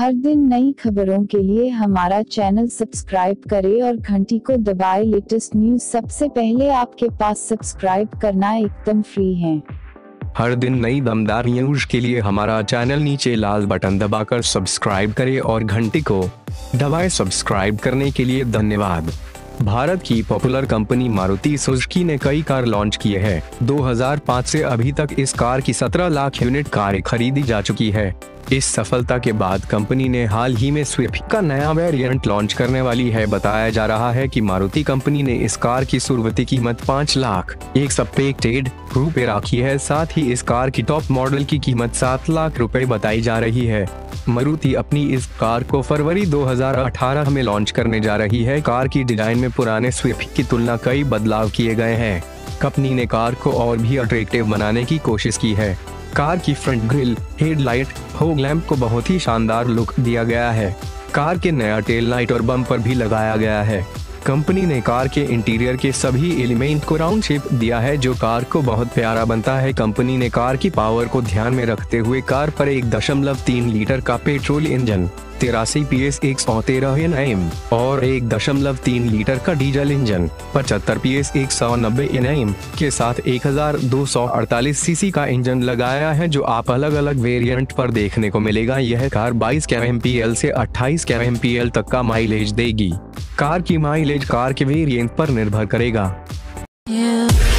हर दिन नई खबरों के लिए हमारा चैनल सब्सक्राइब करें और घंटी को दबाएं। लेटेस्ट न्यूज सबसे पहले आपके पास सब्सक्राइब करना एकदम फ्री है। हर दिन नई दमदार न्यूज के लिए हमारा चैनल नीचे लाल बटन दबाकर सब्सक्राइब करें और घंटी को दबाएं। सब्सक्राइब करने के लिए धन्यवाद। भारत की पॉपुलर कंपनी मारुति सुजुकी ने कई कार लॉन्च किए हैं। 2005 से अभी तक इस कार की 17 लाख यूनिट कारें खरीदी जा चुकी है। इस सफलता के बाद कंपनी ने हाल ही में स्विफ्ट का नया वेरिएंट लॉन्च करने वाली है। बताया जा रहा है कि मारुति कंपनी ने इस कार की शुरुआती कीमत 5 लाख ₹1,00,000 रखी है। साथ ही इस कार की टॉप मॉडल की कीमत 7 लाख रुपए बताई जा रही है। मारुति अपनी इस कार को फरवरी 2018 में लॉन्च करने जा रही है। कार की डिजाइन में पुराने स्विफ्ट की तुलना कई बदलाव किए गए हैं। कंपनी ने कार को और भी अट्रैक्टिव बनाने की कोशिश की है। कार की front grille, headlight, fog lamp को बहुत ही शानदार लुक दिया गया है। कार के नया टेल लाइट और बम्पर भी लगाया गया है। कंपनी ने कार के इंटीरियर के सभी एलिमेंट को राउंड शेप दिया है, जो कार को बहुत प्यारा बनता है। कंपनी ने कार की पावर को ध्यान में रखते हुए कार पर 1.3 लीटर का पेट्रोल इंजन, 83 PS 113 Nm और 1.3 लीटर का डीजल इंजन, 75 PS 190 Nm के साथ 1248 सीसी का इंजन लगाया है, जो आप अलग अलग वेरिएंट पर देखने को मिलेगा। यह कार 22 kmpl से 28 kmpl तक का माइलेज देगी। कार की माइलेज कार के वेरिएंट पर निर्भर करेगा।